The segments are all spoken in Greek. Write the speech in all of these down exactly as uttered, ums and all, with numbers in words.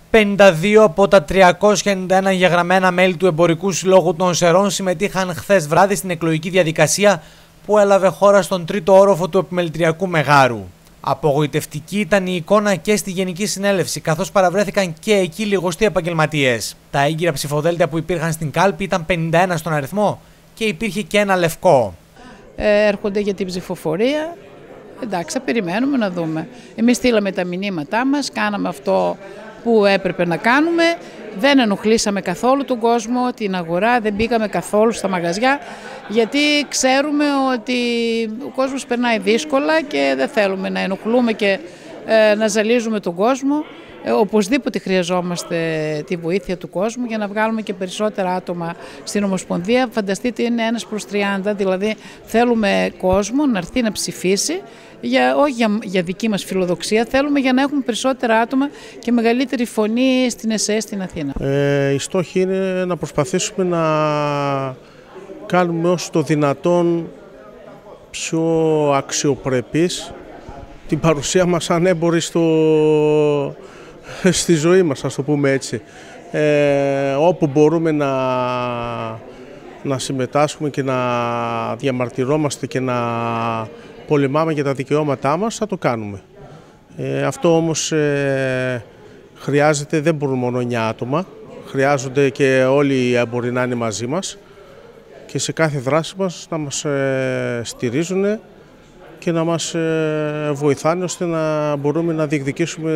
πενήντα δύο από τα τριακόσια ενενήντα ένα εγγεγραμμένα μέλη του Εμπορικού Συλλόγου των Σερών συμμετείχαν χθες βράδυ στην εκλογική διαδικασία που έλαβε χώρα στον τρίτο όροφο του Επιμελητριακού Μεγάρου. Απογοητευτική ήταν η εικόνα και στη Γενική Συνέλευση, καθώς παραβρέθηκαν και εκεί λιγοστοί επαγγελματίες. Τα έγκυρα ψηφοδέλτια που υπήρχαν στην κάλπη ήταν πενήντα ένα στον αριθμό και υπήρχε και ένα λευκό. Ε, έρχονται για την ψηφοφορία. Εντάξει, θα περιμένουμε να δούμε. Εμείς στείλαμε τα μηνύματά μας, κάναμε αυτό που έπρεπε να κάνουμε. Δεν ενοχλήσαμε καθόλου τον κόσμο, την αγορά, δεν μπήκαμε καθόλου στα μαγαζιά, γιατί ξέρουμε ότι ο κόσμος περνάει δύσκολα και δεν θέλουμε να ενοχλούμε και ε, να ζαλίζουμε τον κόσμο. Ε, οπωσδήποτε χρειαζόμαστε τη βοήθεια του κόσμου για να βγάλουμε και περισσότερα άτομα στην Ομοσπονδία. Φανταστείτε, είναι ένας προς τριάντα, δηλαδή θέλουμε κόσμο να έρθει να ψηφίσει, για, όχι για, για δική μας φιλοδοξία, θέλουμε για να έχουμε περισσότερα άτομα και μεγαλύτερη φωνή στην ΕΣΕ στην Αθήνα. Ε, η στόχη είναι να προσπαθήσουμε να κάνουμε όσο το δυνατόν πιο αξιοπρεπής την παρουσία μας σαν έμποροι στο... στη ζωή μας, ας το πούμε έτσι. Ε, όπου μπορούμε να, να συμμετάσχουμε και να διαμαρτυρόμαστε και να πολεμάμε για τα δικαιώματά μας, θα το κάνουμε. Ε, αυτό όμως ε, χρειάζεται, δεν μπορούν μόνο εννιά άτομα, χρειάζονται και όλοι οι έμποροι να είναι μαζί μας και σε κάθε δράση μας να μας ε, στηρίζουν και να μας ε, βοηθάνε ώστε να μπορούμε να διεκδικήσουμε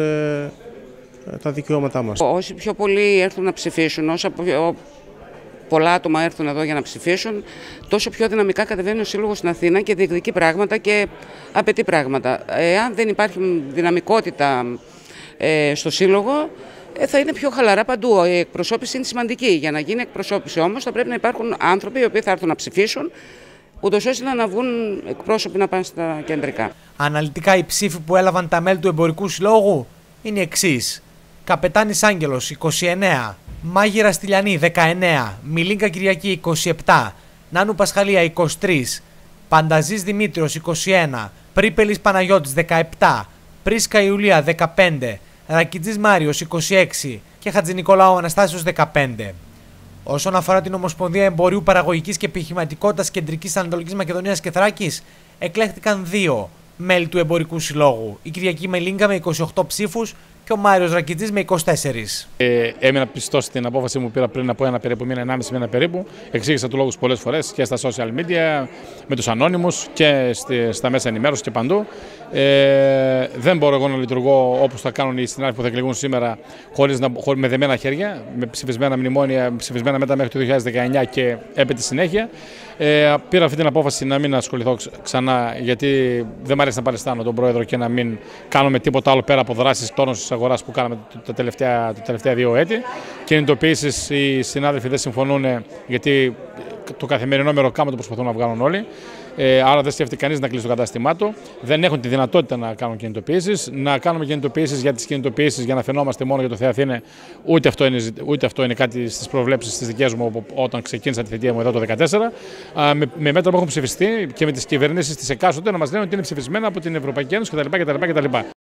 τα δικαιώματά μας. Όσοι πιο πολλοί έρθουν να ψηφίσουν, όσα πολλά άτομα έρθουν εδώ για να ψηφίσουν, τόσο πιο δυναμικά κατεβαίνει ο Σύλλογος στην Αθήνα και διεκδικεί πράγματα και απαιτεί πράγματα. Εάν δεν υπάρχει δυναμικότητα ε, στο Σύλλογο, ε, θα είναι πιο χαλαρά παντού. Η εκπροσώπηση είναι σημαντική. Για να γίνει εκπροσώπηση όμως θα πρέπει να υπάρχουν άνθρωποι οι οποίοι θα έρθουν να ψηφίσουν, ούτως ώστε να βγουν εκπρόσωποι να πάνε στα κεντρικά. Αναλυτικά οι ψήφοι που έλαβαν τα μέλη του Εμπορικού Συλλόγου είναι εξής. Καπετάνης Άγγελος είκοσι εννέα, Μάγειρα Στυλιανή δεκαεννέα, Μιλίγκα Κυριακή είκοσι επτά, Νάνου Πασχαλία είκοσι τρία, Πανταζής Δημήτριος είκοσι ένα, Πρίπελης Παναγιώτης δεκαεπτά, Πρίσκα Ιουλία δεκαπέντε, Ρακιτζής Μάριος είκοσι έξι και Χατζηνικολάου Αναστάσιος δεκαπέντε. Όσον αφορά την Ομοσπονδία Εμπορίου Παραγωγικής και Επιχειρηματικότητας Κεντρικής Ανατολικής Μακεδονίας και Θράκης, εκλέχθηκαν δύο μέλη του Εμπορικού Συλλόγου, η Κυριακή Μελίγκα με είκοσι οκτώ ψήφους και ο Μάριος Ρακιτζής με είκοσι τέσσερα. Ε, έμεινα πιστός στην απόφαση που πήρα πριν από ένα περίπου μήνα, ενάμιση μήνα περίπου. Εξήγησα του λόγους πολλές φορές και στα social media, με τους ανώνυμους και στη, στα μέσα ενημέρωσης και παντού. Ε, δεν μπορώ εγώ να λειτουργώ όπως θα κάνουν οι συνάδελφοι που θα εκλεγούν σήμερα, χωρίς να, χωρίς, με δεμένα χέρια, με ψηφισμένα μνημόνια, ψηφισμένα μετά μέχρι το δύο χιλιάδες δεκαεννιά και έπειτα συνέχεια. Ε, πήρα αυτή την απόφαση να μην ασχοληθώ ξανά, γιατί δεν μου αρέσει να παριστάνω τον πρόεδρο και να μην κάνουμε τίποτα άλλο πέρα από δράσεις τόνωσης της αγοράς που κάναμε τα τελευταία, τα τελευταία δύο έτη. Κινητοποιήσεις οι συνάδελφοι δεν συμφωνούν, γιατί το καθημερινό μεροκάμα το προσπαθούν να βγάλουν όλοι. Ε, άρα δεν σκέφτεται κανείς να κλείσει το κατάστημά του. Δεν έχουν τη δυνατότητα να κάνουν κινητοποιήσεις. Να κάνουμε κινητοποιήσεις για τις κινητοποιήσεις για να φαινόμαστε μόνο για το Θεαθήνε, ούτε αυτό είναι, ούτε αυτό είναι κάτι στις προβλέψεις της δικές μου όταν ξεκίνησα τη θητεία μου εδώ το δύο χιλιάδες δεκατέσσερα. Α, με, με μέτρα που έχουν ψηφιστεί και με τις κυβερνήσεις της εκάστοτε να μας λένε ότι είναι ψηφισμένα από την Ευρωπαϊκή Ένωση κτλ.